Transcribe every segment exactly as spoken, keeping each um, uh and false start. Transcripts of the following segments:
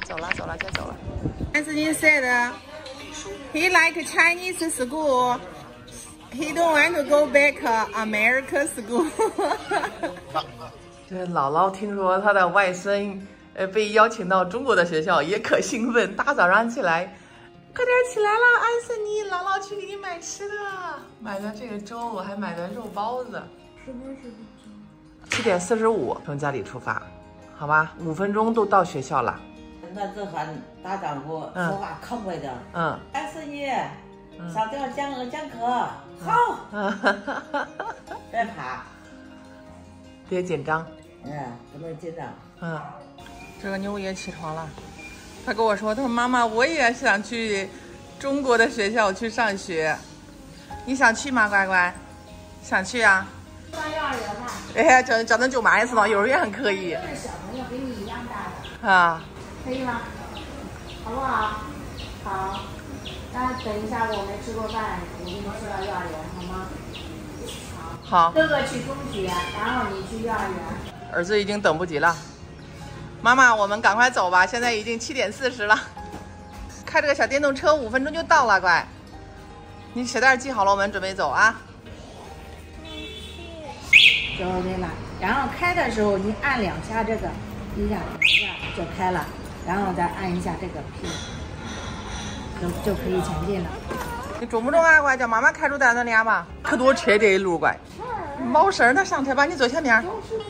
走了走了就走了。Anthony said he like Chinese school. He don't want to go back American school. 这姥姥听说她的外孙呃被邀请到中国的学校，也可兴奋，大早上起来，快点起来了，安森尼，姥姥去给你买吃的，买的这个粥，还买的肉包子。什么时候？七点四十五从家里出发，好吧，五分钟都到学校了。 那这喊大丈夫说话可快点。嗯，安森尼，上点讲讲课，好。别怕， 别紧张。 嗯，不能紧张。 嗯，这个妞也起床了，她跟我说，她说妈妈，我也想去中国的学校去上学，你想去吗，乖乖？想去啊？上幼儿园吧。哎呀，叫叫恁舅妈也是嘛，幼儿园可以。 这小朋友跟你一样大的。 啊。 可以吗？好不好？好。那等一下我没吃过饭，我给你送到幼儿园，好吗？ 好。 哥哥去中学，然后你去幼儿园。 儿子已经等不及了，妈妈，我们赶快走吧，现在已经七点四十了。开这个小电动车，五分钟就到了，乖。你鞋带系好了，我们准备走啊。 就 OK 了。然后开的时候，你按两下这个，一下两下就开了，然后再按一下这个 P， 就就可以前进了。 你中不中啊，乖？叫妈妈开住在那里吧。可多车这一路，乖。没事儿，他上车吧，你坐前面。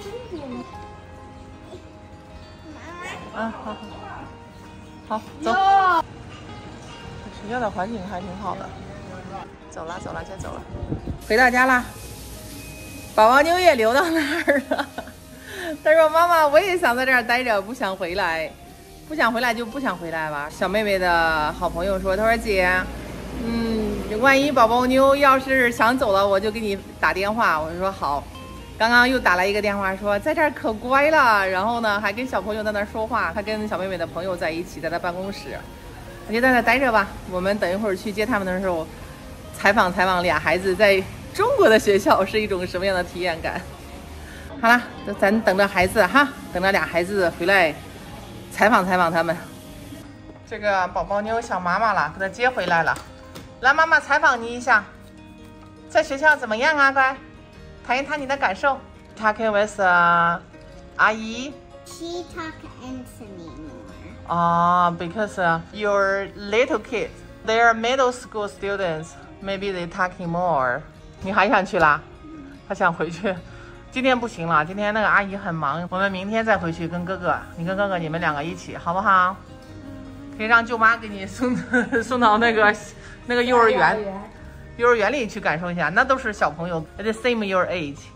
啊，好好好，走。学校的环境还挺好的。走了走了，先走了。回到家啦。宝宝妞也溜到那儿了。他说：“妈妈，我也想在这儿待着，不想回来，不想回来就不想回来吧。”小妹妹的好朋友说：“他说姐，嗯，万一宝宝妞要是想走了，我就给你打电话。”我说好。刚刚又打来一个电话，说在这儿可乖了，然后呢还跟小朋友在那儿说话，他跟小妹妹的朋友在一起，在他办公室，你就在那待着吧。我们等一会儿去接他们的时候，采访采访俩孩子在中国的学校是一种什么样的体验感。好了，咱等着孩子哈，等着俩孩子回来采访采访他们。这个宝宝妞想妈妈了，给他接回来了。来，妈妈采访你一下，在学校怎么样啊，乖？谈一谈你的感受。Talking with、uh, 阿姨。 She talk Anthony more. Ah, uh, because uh, your little kids, they are middle school students. Maybe they talking more. 你还想去啦？他想回去。今天不行了，今天那个阿姨很忙，我们明天再回去跟哥哥，你跟哥哥你们两个一起，好不好？可以让舅妈给你送送到那个那个幼儿园。幼儿园里去感受一下，那都是小朋友 ，the same your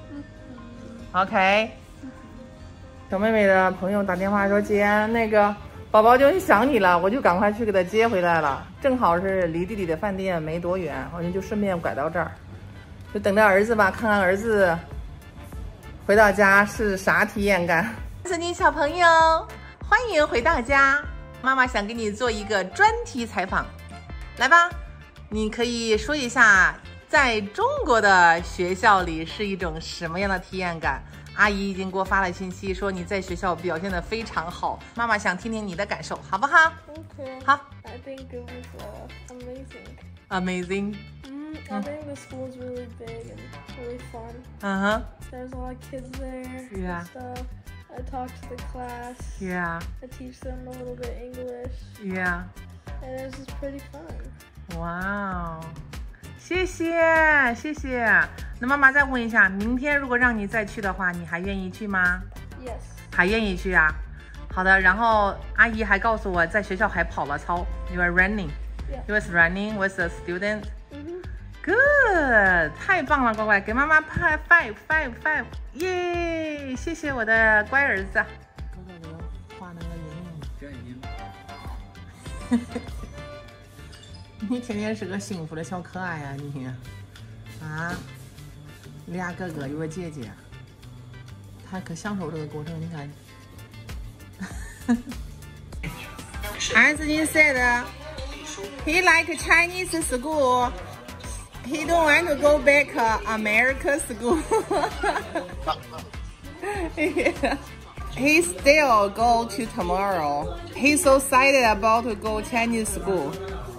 age。OK， 小妹妹的朋友打电话说：“姐，那个宝宝就想你了，我就赶快去给他接回来了。正好是离弟弟的饭店没多远，我就就顺便拐到这儿，就等着儿子吧，看看儿子回到家是啥体验感。”安妮小朋友，欢迎回到家，妈妈想给你做一个专题采访，来吧。你可以说一下，在中国的学校里是一种什么样的体验感？阿姨已经给我发了信息，说你在学校表现得非常好。妈妈想听听你的感受，好不好 ？Okay. 好。 I think it was uh, amazing. Amazing. Mm, I think the school's really big and really fun. Uh huh. There's a lot of kids there. Yeah. And stuff. I talk to the class. Yeah. I teach them a little bit English. Yeah. And it's just pretty fun. 哇哦，谢谢谢谢。那妈妈再问一下，明天如果让你再去的话，你还愿意去吗 ？Yes。 还愿意去啊？好的。然后阿姨还告诉我，在学校还跑了操。You are running. Yeah. You was running with a student. 嗯哼。 Good， 太棒了，乖乖，给妈妈拍 five five five， 耶！谢谢我的乖儿子。哥哥给我画那个圆圆。你天天是个幸福的小可爱呀、啊，你啊，俩哥哥有个姐姐，他可享受这个过程。你看，Anthony said he like Chinese school. He don't want to go back American school. yeah. he still go to tomorrow. He's so excited about to go Chinese school.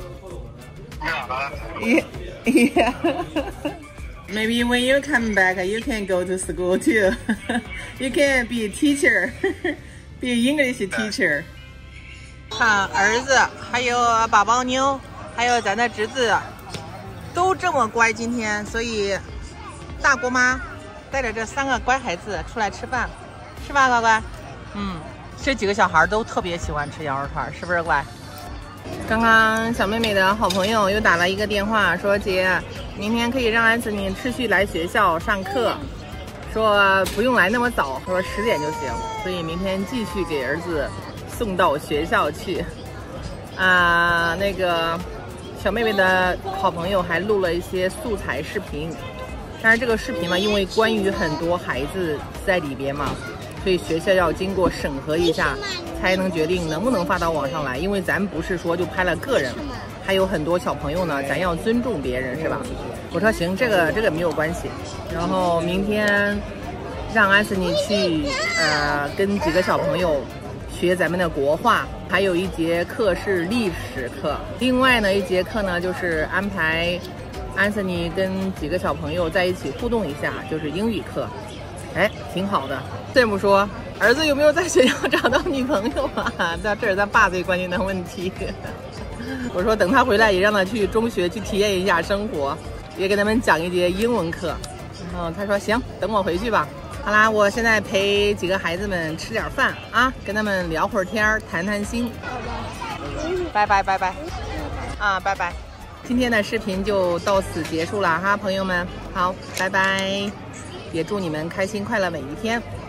Yeah, yeah. Maybe when you come back, you can go to school too. You can be a teacher, be an English teacher. 看儿子，还有宝宝妞，还有咱的侄子，都这么乖今天，所以大姑妈带着这三个乖孩子出来吃饭，是吧，乖乖？嗯，这几个小孩都特别喜欢吃羊肉串，是不是乖？刚刚小妹妹的好朋友又打了一个电话，说姐，明天可以让安子你持续来学校上课，说不用来那么早，说十点就行，所以明天继续给儿子送到学校去。啊，那个小妹妹的好朋友还录了一些素材视频，但是这个视频嘛，因为关于很多孩子在里边嘛，所以学校要经过审核一下，才能决定能不能发到网上来。因为咱不是说就拍了个人，还有很多小朋友呢，咱要尊重别人，是吧？我说行，这个这个没有关系。然后明天让安斯尼去呃跟几个小朋友学咱们的国画，还有一节课是历史课，另外呢一节课呢就是安排安斯尼跟几个小朋友在一起互动一下，就是英语课。哎，挺好的。这么说，儿子有没有在学校找到女朋友啊？这这是他爸最关心的问题。我说等他回来也让他去中学去体验一下生活，也给他们讲一节英文课。然后他说行，等我回去吧。好啦，我现在陪几个孩子们吃点饭啊，跟他们聊会儿天，谈谈心。拜拜拜拜，啊拜拜。今天的视频就到此结束了哈，朋友们，好，拜拜。也祝你们开心快乐每一天。